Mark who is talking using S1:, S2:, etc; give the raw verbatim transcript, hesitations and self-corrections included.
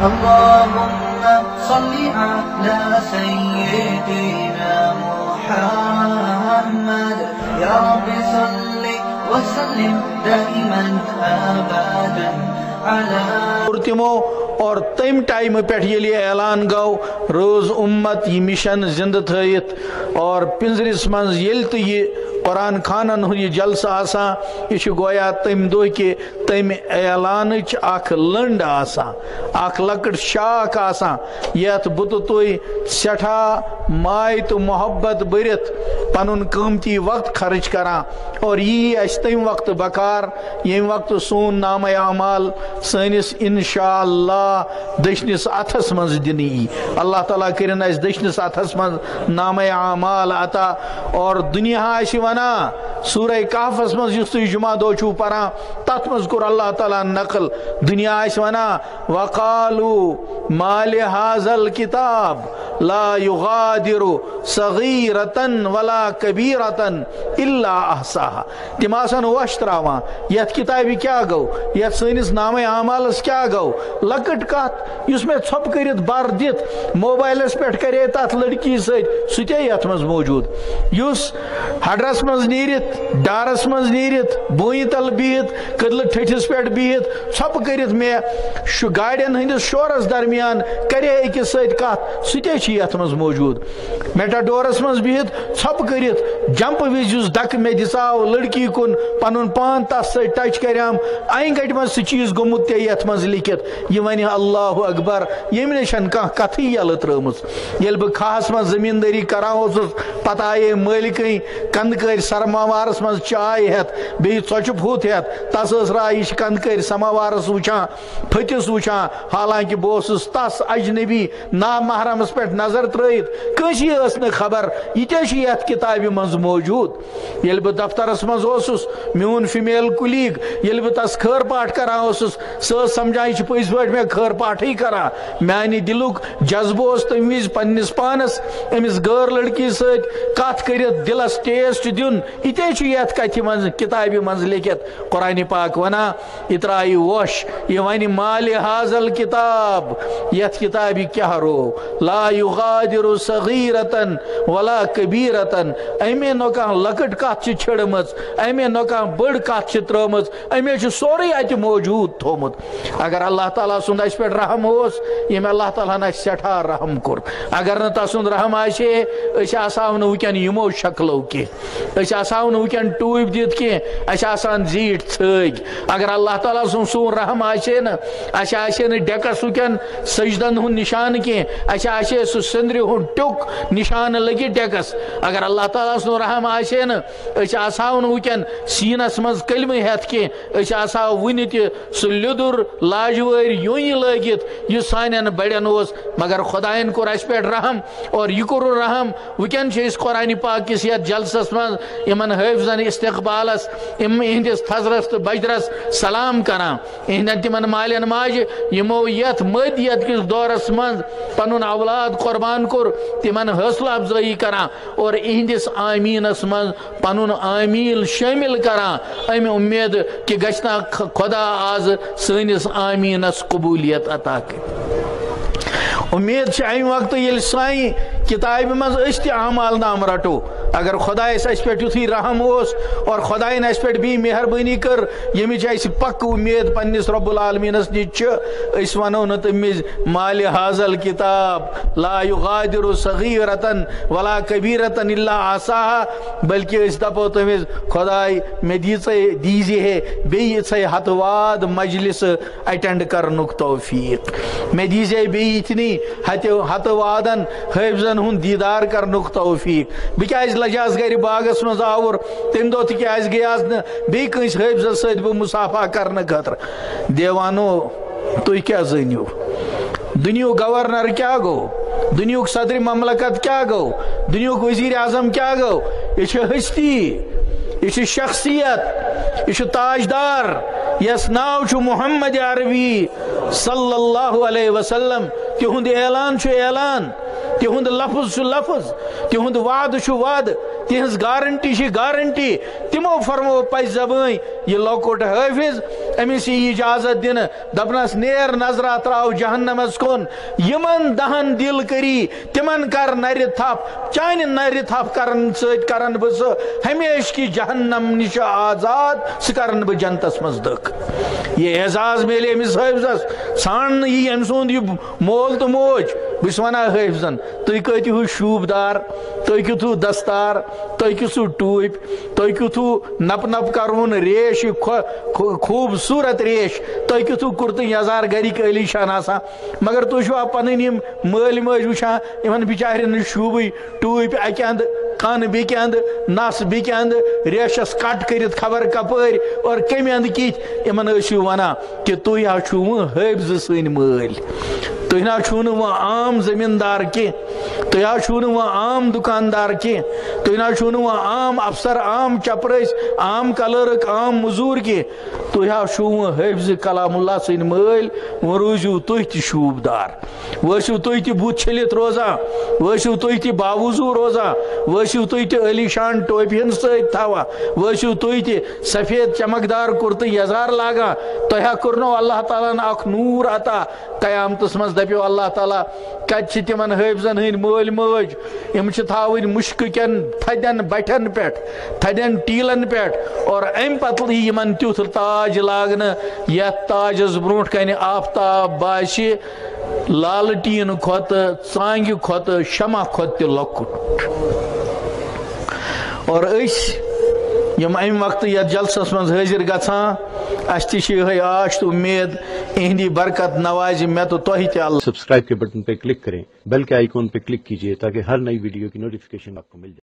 S1: اللهم صل على سيدنا محمد يا رب صل وسلم دائما ابدا على
S2: تمو اور تم ٹائم پہ اعلان گو روز امت یہ مشن زندہ تھیت اور پنزرس من یل تو یہ قرآن خانن یہ جلسہ آسان یہ گویا تم دہ کہ تم اعلان اخ لنڈ آسان اخ لکٹ شاخ آسان یت بت تھی سٹھا ماے تو محبت برت پن قیمتی وقت خرچ کران اور یہ اس تم وقت بکار یم وقت سون نام اعمال سنس انشاء اللہ دشنس اتھس من دن اللہ تعالیٰ کرن اس دشنس اتھس من نام اعمال عطا اور دنیا ونہ سورہ کہفس من اس تھی جمعہ دو چھو پران تت مز کور اللہ تعالیٰ نقل دنیا ونہ وقالوا ما لهذا الكتاب لا يغادر صغيرة ولا كبيرة الا احصاها تم آسان وش تراوان یت کتابی کیا گو یت سنس نام اعمالس کیا گو لکٹ کت اس میں ژھپ کرت بر دت موبائلس پہ کرے تت لڑکی ست ستے یت مز موجود اس ہڈرس مز نیرت ڈارس مز نیرت بوئی تل بہت کدل ٹھٹھس پہ بہت ژھپ کرت میں گاڑین ہندس شورس درمیان کرے اکس ست کت ستے یت مز موجود میٹاڈورس مز بہت ژھپ کرت جمپ وز اس دک میں دساو لڑکی کن پن پان تس ست ٹچ کرام این گٹ من سہ چیز گومت تے یت مز لکھت یہ ون اللہ اکبر یم نشن کھانا کتھی یل ترم یل بہ کھاہس من زمینداری کران پتہ آئے مالکن کندکر سرماوارس من چائے ہت بی ژوچہ پھوت ہت تس راہ یہ کندکر سماوارس وچان پھتس وچان حالانکہ بہ تس اجنبی نا محرمس پہ نظر ترائت کنسی اس نہ خبر یہ یت کتابہ من موجود یل بہ دفترس من میون فیمیل کلیگ یل بہ تس خیر پاٹ کران سہ سمجھان یہ پز پہ میں خیر پاٹھے کران میانہ دلک جذبہ اس تم وز پنس پانس امس غیر لڑکی ست کت کرت دلس ٹیسٹ دن یہ یت کتھ من کتابہ من لکھت قرآن پاک ونان یہ ترائی وش یہ ون مال حاضل کتاب یت کتابہ کیا رو لا یغادر صغیرة ولا کبیرة امے نو کان لکٹ کت چھڑم امے نو کان بڑ کت ترم امے سوری ات موجود تھومت اگر اللہ تعالیٰ سند اس پہ رحم ہوس یم اللہ تعالیٰ نا سٹھا رحم کور اگر نا تسند رحم آسے اس آساو نہ وکن یمو شکلو کی اس آساو نہ وکن ٹوب دت کی اس آسان زیٹ ژھگ اگر اللہ تعالیٰ سن سون رحم آسے نا اس آسے نہ ڈیکس وکن سجدن ہن نشان کی اس آسے سہ سندر ہن ٹک نشان لگی ڈیکس اگر اللہ تعالیٰ سن رحم آسے نا اس آساو نہ وکن سینس مز کلمہ ہتھ کی اس آساو ون تہ سہ لیدر لاجور یون لگت یہ سان بڑن مگر خدائن کور اس پہ رحم اور یہ کور رحم وکن اس قرآن پاک کس یت جلسس من یمن حافظن استقبالس اہندس تھزرس تو بجرس سلام کران اہندن تمن مالین ماج یمو یت مد یت کس دورس من پنن اولاد قربان کور تمن حوصلہ افزائی کران اور اہندس آمینس من پنن آمیل شامل کران ام امید کہ گھنا خدا آز سنس آمینس قبولیت عطا کر امید ام وقت یل سائیں کتاب مز اس تہ اعمال نام رٹو اگر خدا اس پہ یتھی رحم اس اور خدا اس پہ بھی مہربانی کر یمچ اس پک امید پنس رب العالمینس نش اس ونو نا تمز مال حاضل کتاب لا یغادر صغیرة ولا کبیرة الا احصاها بلکہ اس دپو تمز خدائے میں دیزی ہے بیہ ہتھ واد مجلس اٹینڈ کرنک توفیق میں دیزے بیہ اتنی ہتھ وادن حافظن ہن دیدار کرنک توفیق بکیاز لجاز گر باغس مز آور تم دہ تیز گیاس نا بی کنس حافظس ست بہ مصافہ کرنے خاطر دیوانو تھی کیا زنیو دنیو گورنر کیا گو دنیو صدر مملکت کیا گو دنیو وزیر اعظم کیا گو یہ ہستی یہ شخصیت یہ تاجدار یس ناو محمد عربی صلی اللہ علیہ وسلم تہند اعلان اعلان تہند لفظ لفظ تہند وعد وعد تہذ گارنٹی چھ گارنٹی تمو فرمو پز زبان یہ لوکٹ حافظ امس یہ اجازت دن دپنس نیر نظرہ تراو جہنمس کن یمن دہن دل کری تمن کر نر تھپ چانہ نر تھپ کرن ست کرن بہ سہ ہمیشہ کی جہنم نش آزاد سہ کرن بہ جنتس مز دک یہ اعزاز میلے امس حافظس سان یہ ام سند یہ مول تو موج بس ونہ حافظن تھی کتو شوبدار تھی کتو دستار تھی کسو ٹوپ تھی کتو نپ نپ کرون ریش خوبصورت ریش تھی کتو کرتہ یزار گرک علی شان آسان مگر تھی چھو پن مل ماج وچان ان بچارن شوبی ٹوپ اکہ اند کن بیک اند نس بیک اند ریشس کٹ کرت خبر کپر اور کم اند کت ان ونان کہ تھی ہا چھو حافظ سن مل تھی نا چھو وہ عام زمیندار کی تھی ہا چھو وہ عام دکاندار کی تھی نا چھو وہ عام افسر عام چپرس عام کلرک عام مزور کی تھی ہا چھو وہ حافظ کلام اللہ سن مل وہ روزو تھی تہ شوبدار وسو تھی تہ بت چھلت روزان وسو تھی تہ باوضو روزان وسو تھی تہ علی شان ٹوپین ست تھوان وسو تھی تہ سفید چمکدار کرتہ یزار لاگان تہ کرنو اللہ تعالیٰ اخ نور عطا قیامتس مز دپیو اللہ تعالیٰ کت تمن حافظن ہند مل ماج یم تھاون مشک کن تھدین بٹن پہ تھدین ٹیلن پہ اور ام پتہ یمن تیتھ تاج لاگن یت تاجس برونٹ کن آفتاب باسی لالٹین کھت ژانگہ کھت شمع کھت تہ لۄکُٹ اور اس یم ام وقت یت جلسس مز حاضر گژھان اس تہ یہ آش تو امید اہندی برکت نواز میں تو تہ تہ اللہ
S3: سبسکرائب کے بٹن پہ کلک کریں بیل کے آئیکن پہ کلک کیجئے تاکہ ہر نئی ویڈیو کی نوٹیفیکیشن آپ کو مل جائے